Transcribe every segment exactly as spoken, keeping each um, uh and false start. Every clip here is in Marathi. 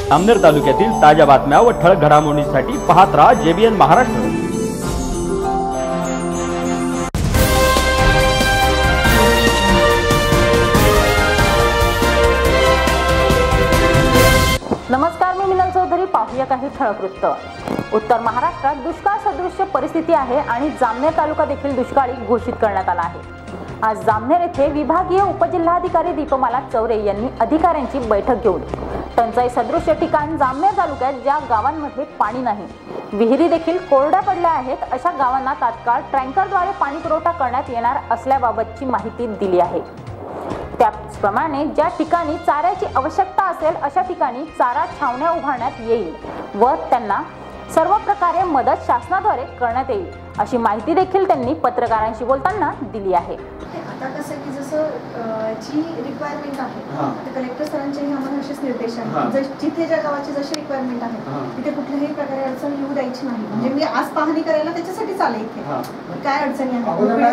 जामनेर तालुक्यातील ताज्या बातम्या व ठळक घडामोडींसाठी पाहत राहा जेबीएन महाराष्ट्र। नमस्कार, मी मिनल चौधरी। पाहूया काही ठळक वृत्त। उत्तर महाराष्ट्रात दुष्काळ सदृश्य परिस्थिती आहे आणि जामनेर तालुका देखील दुष्काळी घोषित करण्यात आला आहे। आज जामनेर येथे विभागीय उपजिल्हाधिकारी दीपमाला चौरे यांनी अधिकाऱ्यांची बैठक घेऊन टंचाई सदृश्य ठिकाण जामनेर तालुक्यात ज्या गावांमध्ये पाणी नाही, विहिरी देखील कोरड्या पडल्या आहेत, अशा गावांना तात्काळ टँकरद्वारे पाणी पुरवठा करण्यात येणार असल्याबाबतची माहिती दिली आहे। त्याचप्रमाणे ज्या ठिकाणी चाऱ्याची आवश्यकता असेल अशा ठिकाणी चारा छावण्या उभारण्यात येईल व त्यांना सर्व प्रकारे मदत शासनाद्वारे करण्यात येईल, अशी माहिती देखील त्यांनी पत्रकारांशी बोलताना दिली आहे। आता कसं की जसं जी रिक्वायरमेंट आहे ते कलेक्टर सरांचेही आम्हाला असेच निर्देश आहेत, जिथे ज्या गावाची जशी रिक्वायरमेंट आहे तिथे कुठल्याही प्रकारे अडचण येऊ द्यायची नाही। म्हणजे मी आज पाहणी करायला त्याच्यासाठीच आले इथे, काय अडचणी आहे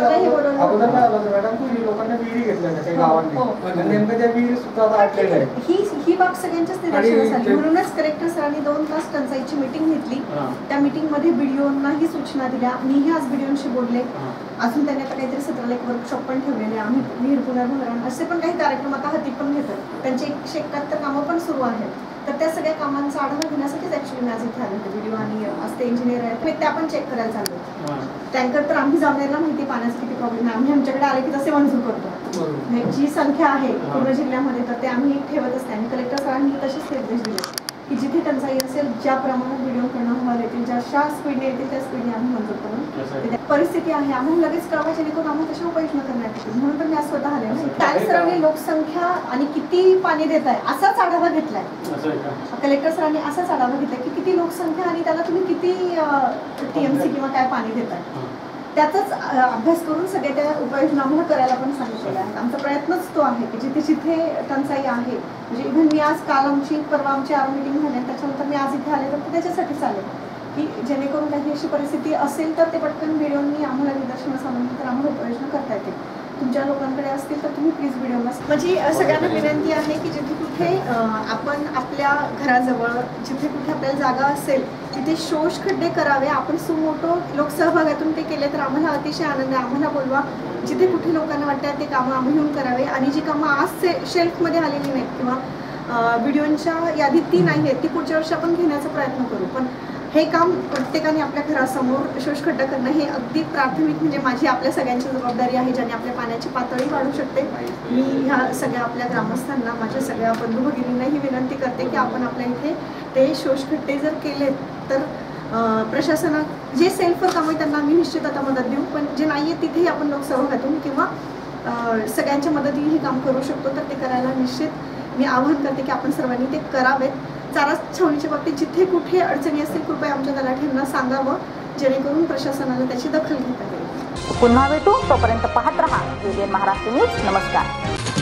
ही ही बाब सगळ्यांच्याच निदर्शनास आली। म्हणूनच कलेक्टर सरांनी दोन तास टंचाईची मीटिंग घेतली। त्या मीटिंग मध्ये बीडीओंनाही सूचना दिल्या, मीही आज बीडीओंशी बोलले। अजून त्यांनी आता काहीतरी सतराला एक वर्कशॉप पण ठेवलेले, आम्ही विहीर पुनर्भरण असे पण काही कार्यक्रम आता हाती पण घेतात। त्यांचे एकशे एकाहत्तर कामं पण सुरू आहेत। तर त्या सगळ्या कामांचा आढावा घेण्यासाठीच ऍक्च्युअली मी आज इथे आले होते। व्हिडिओ आणि आज ते इंजिनियर आहेत, त्या पण चेक करायला चाललो। टँकर तर आम्ही जामनेरला माहिती पाण्याचा किती प्रॉब्लेम आहे, आम्ही आमच्याकडे आले की तसे मंजूर करतो। जी संख्या आहे पूर्ण जिल्ह्यामध्ये तर ते आम्ही ठेवतच नाही। कलेक्टर सरांनी तसेच निर्देश दिले की जिथे टंचाई असेल ज्या प्रमाणात व्हिडिओ अहवाल येतील, ज्या स्पीडने येतील त्या स्पीडने आम्ही मंजूर करून परिस्थिती आहे आम्हाला लगेच कळवा, जेणेकरून आम्हाला तशा उपाययोजना करण्यात येतील। म्हणून तर मी आज स्वतः आले। टँक सरांनी लोकसंख्या आणि किती पाणी देत आहे असाच आढावा घेतलाय। कलेक्टर सरांनी असाच आढावा घेतलाय की किती लोकसंख्या आणि त्याला तुम्ही किती टीएमसी किंवा काय पाणी देताय, त्याचाच अभ्यास करून सगळ्या त्या उपाययोजना आम्हाला करायला पण सांगितलेल्या आहेत। आमचा प्रयत्नच तो आहे की जिथे जिथे टंचाई आहे, म्हणजे इव्हन मी आज काल आमची परवा आमची आर मीटिंग झाली, त्याच्यानंतर मी आज इथे आले तर त्याच्यासाठीच आले की जेणेकरून काही अशी परिस्थिती असेल तर ते पटकन व्हिडिओनी आम्हाला निदर्शनास आणून तर आम्हाला उपाययोजना करता येतील। तुमच्या लोकांकडे असतील तर तुम्ही प्लीज व्हिडिओला। माझी सगळ्यांना विनंती आहे की जिथे कुठे आपण आपल्या घराजवळ जिथे कुठे आपल्याला जागा असेल तिथे शोष खड्डे करावे। आपण सुमोटो लोकसहभागातून ते केले तर आम्हाला अतिशय आनंद आहे। आम्हाला बोलवा, जिथे कुठे लोकांना वाटतात ते कामं आम्ही येऊन करावे। आणि जी कामं आज शेल्फमध्ये आलेली नाहीत किंवा व्हिडिओच्या यादीत ती नाही आहेत ती पुढच्या वर्षी आपण घेण्याचा प्रयत्न करू। पण हे काम प्रत्येकाने आपल्या घरासमोर शोषखड्डा करणं हे अगदी प्राथमिक म्हणजे माझी आपल्या सगळ्यांची जबाबदारी आहे, ज्याने आपल्या पाण्याची पातळी वाढू शकते। मी ह्या सगळ्या आपल्या ग्रामस्थांना, माझ्या सगळ्या बंधू भगिनींनाही विनंती करते की आपण आपल्या इथे ते शोषखड्डे जर केले तर प्रशासनात जे सेल्फवर काम आहे त्यांना आम्ही निश्चित आता मदत देऊ, पण जे नाही आहे तिथेही आपण लोकसहभागातून किंवा सगळ्यांच्या मदतीने हे काम करू शकतो। तर ते करायला निश्चित मी आवाहन करते की आपण सर्वांनी ते करावेत। चारा छावणीच्या बाबतीत जिथे कुठे अडचणी असतील कृपया आमच्या तलाठ्यांना सांगावं, जेणेकरून प्रशासनाला त्याची दखल घेता येईल। पुन्हा भेटू, तोपर्यंत पाहत रहा जेबीएन महाराष्ट्र न्यूज। नमस्कार।